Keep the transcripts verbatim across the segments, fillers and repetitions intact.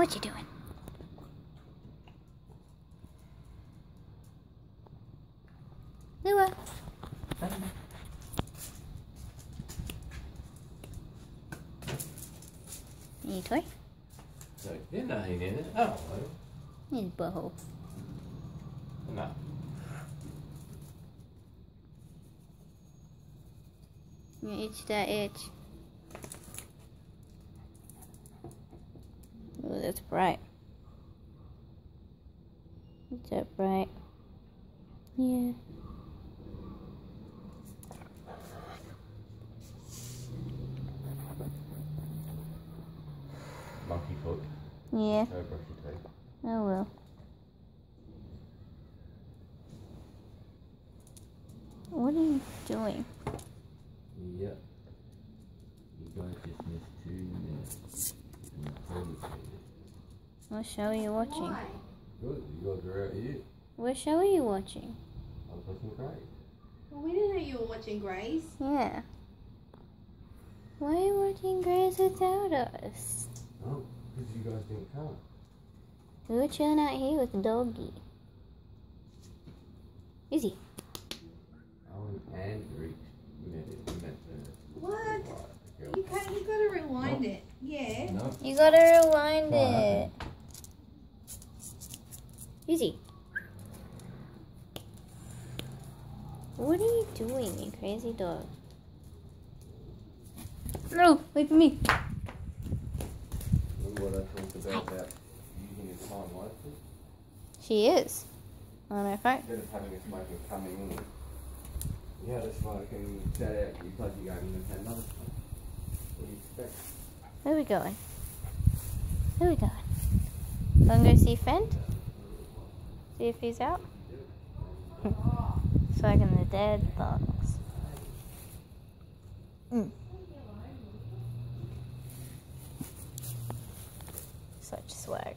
What you doing? Lua. Any toy? So, there's nothing in it. Oh, His butthole. no. You itch that itch. Oh, that's bright. Is that bright? Yeah. Monkey foot. Yeah. So brush your teeth. Oh well. What are you doing? Yep. You guys just missed two minutes. And thirty seconds. What show are you watching? Why? Good, you guys are out here. What show are you watching? I was watching Grace. Well, we didn't know you were watching Grace. Yeah. Why are you watching Grace without us? Oh, because you guys didn't come. We were chilling out here with the doggy. Izzy. Owen and Rick met it. Met the What? the girl. You can't. You gotta rewind it. Yeah. No. You gotta rewind What it. happened? Izzy. What are you doing, you crazy dog? No, wait for me. Remember what I talked about about using your time wisely? She is. On her phone. Instead of having a smoker coming in, you had a smoke and sat out, you plugged your gun in and had another smoke. What do you expect? Where are we going? Where are we going? Gonna go see Fent? See if he's out? Swagging the dead thongs. Mm. Such swag.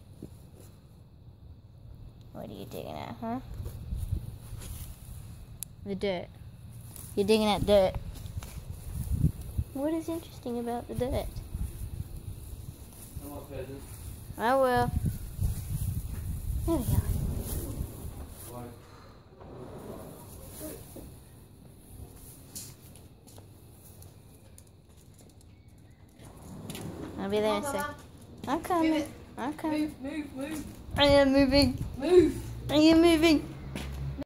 What are you digging at, huh? The dirt. You're digging at dirt. What is interesting about the dirt? I will. There we go. I'll be there in a sec. I'm coming. I'm coming. Move, move, move, I am moving. move. I am moving.